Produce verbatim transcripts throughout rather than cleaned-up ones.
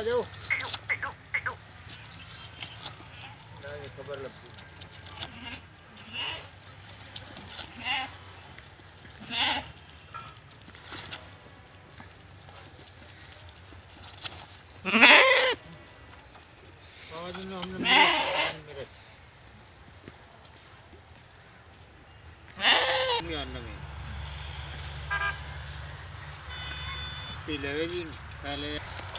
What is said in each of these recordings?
आ जाओ। खबर लगती हमने मेरे पी लेगी पहले।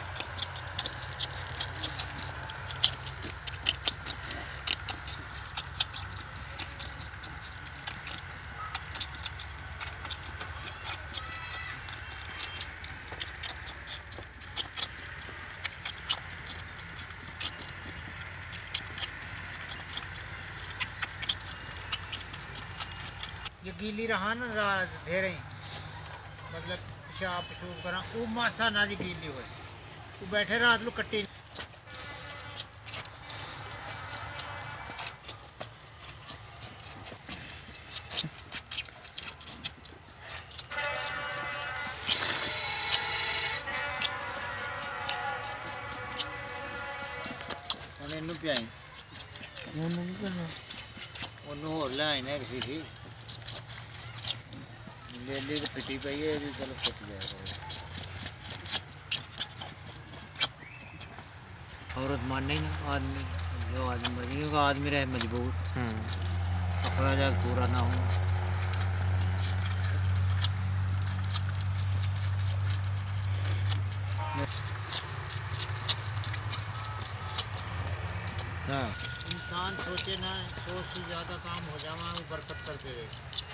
ये गीली रहा ना रात धेरे मतलब पेशाब पेशूब करा वो मासा ना जी गीली हो वो बैठे रात लो कट्टी इनू पियाई ओनू होर ले आए ने किसी थी ले ली तो पिटी पई है भी चलो पिट जाएगा। औरत मानने ही नहीं आदमी जो आदमी मर्जी क्योंकि आदमी रहे मजबूर अखराजात पूरा ना हो। हाँ इंसान सोचे ना सोच से ज़्यादा काम हो जावा वो बरकत कर दे।